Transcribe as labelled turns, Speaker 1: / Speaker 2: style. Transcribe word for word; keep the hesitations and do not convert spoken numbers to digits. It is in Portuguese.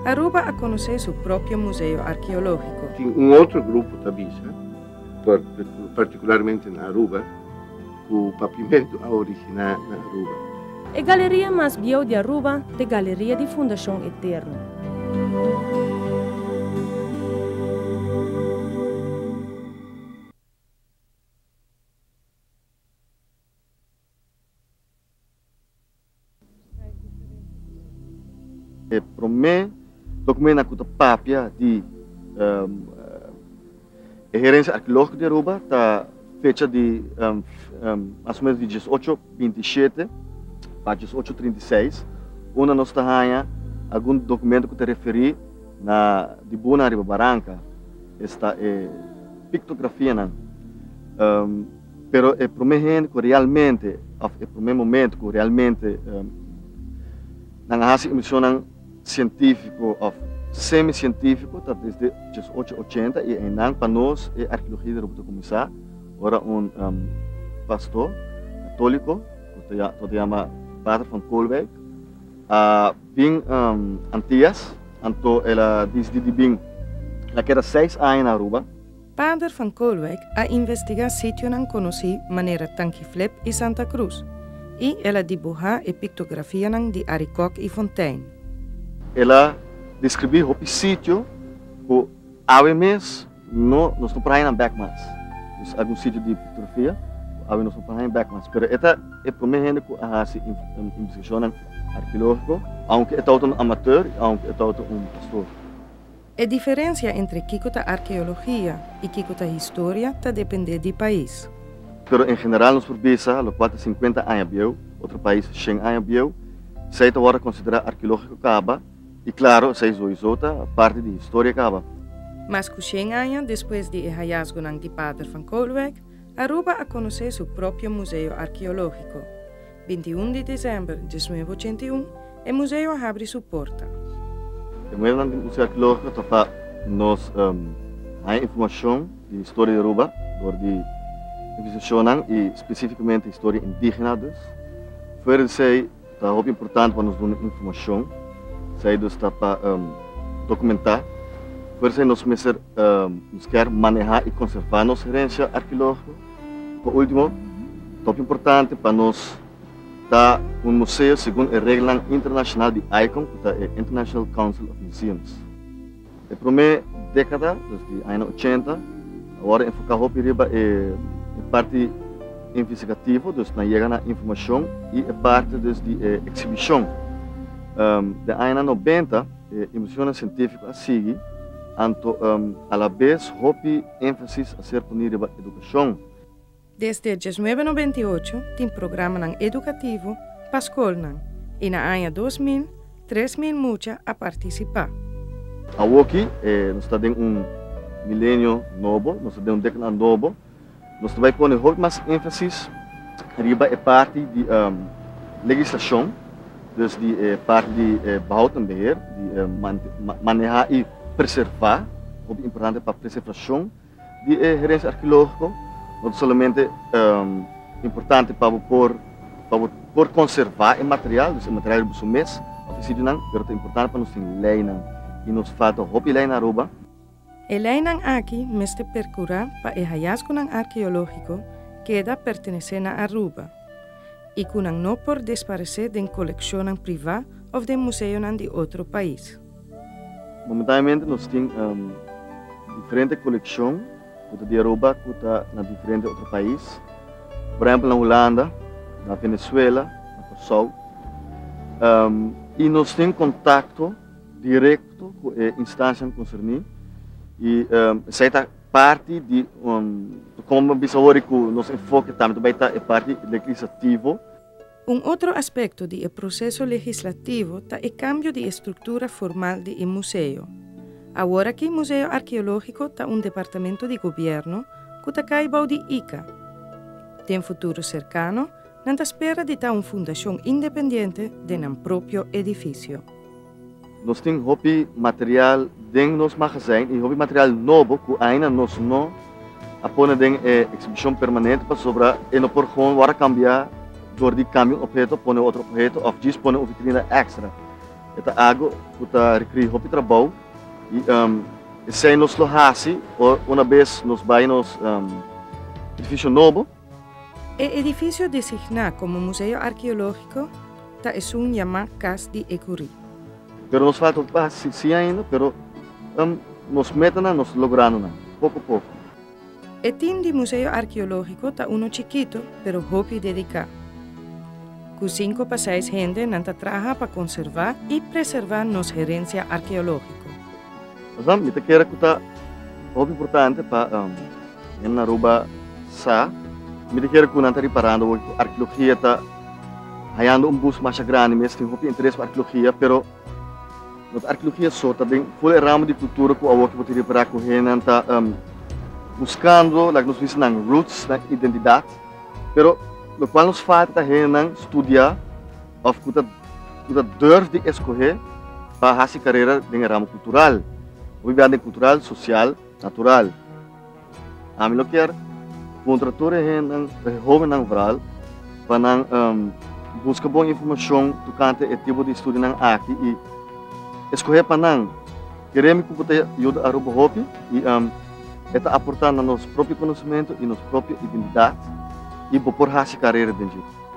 Speaker 1: Aruba a conhecer seu próprio museu arqueológico.
Speaker 2: Tem um outro grupo também, particularmente na Aruba, o pavimento original na Aruba.
Speaker 3: A galeria mais bio de Aruba é a Galeria de Fundação Eterna.
Speaker 4: É para mim, documento que papia de um, a gerência arqueológica de Aruba está feita de um, um, mais ou menos de dezoito vinte e sete para dezoito trinta e seis, onde nós temos algum documento que te referi na de Buna Riba Barranca, esta é pictografia, não? Um, pero é para mim que realmente, é para mim momento que realmente um, não há emissão científico ou semi-científico, tá desde dezoito oitenta e em para nós a arqueologia de Aruba começar. Ora um, um pastor católico, que se chama Padre van Koolwijk, uh, bem um, antias, então ela diz de bem, ela quer seis anos na Aruba.
Speaker 1: Padre van Koolwijk a investigar sítio não conheci maneira Tanquiflep e Santa Cruz, e ela dibuja e pictografia de Aricoc e Fontaine.
Speaker 4: Ela descreveu o sítio que há mês no nosso praia na Beckmans. Há um sítio de pictografia, há um nosso praia na Beckmans. Mas esta é para mim que há uma investigação arqueológica, aunque é todo um amador, aunque é todo um pastor.
Speaker 1: A diferença entre Kiko da arqueologia e Kiko da história está depende do país.
Speaker 4: Pero em geral nos forbisa, lo quatro cinquenta anos bio, outro país cem anos bio, se agora considera arqueológico caba. E claro, se isso a parte de história acaba.
Speaker 1: Mas com cem anos depois de hallazgo de Padre van Koolwijk, Aruba a conhecer seu próprio museu arqueológico. vinte e um de dezembro de mil novecentos e oitenta e um, o museu abre sua porta.
Speaker 4: O museu arqueológico está nos um, a informação de história de Aruba, door de investigação e especificamente história indígena. Fora de sei, está muito importante para nos dar informação. Saídos está para um, documentar, por isso nós começamos a um, quer manejar e conservar nossa herência arqueológica. Por último, top importante para nós dar um museu segundo a regra internacional de I C O M, que é a International Council of Museums. A primeira década, desde os anos oitenta, agora enfocar o perigo é a parte investigativa, dus na chega na informação e a parte desde a exibição. Um, de anos noventa, a emissão científica a seguir, anto um, a la vez, hopi ênfase a ser punir a educação.
Speaker 1: Desde mil novecentos e noventa e oito, tem programa educativo para a escola, e na ano dois mil, três mil mucha a participar.
Speaker 4: Aqui, eh, nós estamos em um milênio novo, nós estamos em um década novo, nós vamos pôr hopi mais ênfase arriba a parte de um, legislação. Dus die eh, parte de eh, behoud en beheer, die eh, man, manejar e preservar, muito importante para a preservação de eh, gerência arqueológica, não somente um, importante para por para por conservar o material, dus o material do mês, oficina não, mas é importante para nós ter lei não e nos falta hopi lei na Aruba.
Speaker 1: A lei não aqui mestre percurar para o hallazgo arqueológico que da pertencer a Aruba. E que não pode desaparecer da coleção privada ou do museu de outro país.
Speaker 4: Momentaneamente, nós temos um, diferentes coleções de Aruba que está em diferentes outros países. Por exemplo, na Holanda, na Venezuela, na Kosovo. Um, e nós temos contato direto com a instância concernida. E um, essa é parte de um, como bisawari que nosso enfoque também está é parte legislativo.
Speaker 1: Um outro aspecto do processo legislativo é o cambio de estrutura formal do museu. Agora que o Museu Arqueológico está um departamento de governo que está caibau de I C A. Tem futuro cercano, não espera de estar uma fundação independente de um próprio edifício.
Speaker 4: Nós temos hopi material dentro do nosso magazine e hopi material novo que ainda nós não apone em exibição permanente para sobrar e não por como cambiar door die cambio objeto pone outro objeto of diz pone uma vitrine extra. Eta água kuta recria hopi trabalho e um, sem nos lohasi ou uma vez nos vai nos um, edifício novo.
Speaker 1: O edifício designado como Museu Arqueológico ta é um chamado Casa de Ecuri.
Speaker 4: Pero nos falta pa si, si ainda, pero um, nos metana, nos logrando na, pouco a pouco.
Speaker 1: O team de Museu Arqueológico ta uno chiquito, pero hopi dedicado. Com cinco para seis gente nanta trabalha para conservar e preservar nos herência arqueológica.
Speaker 4: Mas um, eu quero que tá muito importante para um, na Aruba sa, eu quero que nanta reparando a arqueologia tá hayando um bus mais grande, mas tem muito interesse para arqueologia, pero a arqueologia só também foi ramo de cultura que a que pode reparar com ele nanta um, buscando, like nos dizem, roots, na identidade, pero o qual nos falta é estudar ou que você deve escolher para fazer carreira em ramo cultural, ou em cultural, social, natural. A mim, eu quero contratar um jovem não rural para um, buscar boa informação tocante ao tipo de estudo aqui e escolher para não queremos que você ajude a Aruba Hopi e um, está aportando nos próprios conhecimentos e nos próprias identidades e por fazer carreira dentro.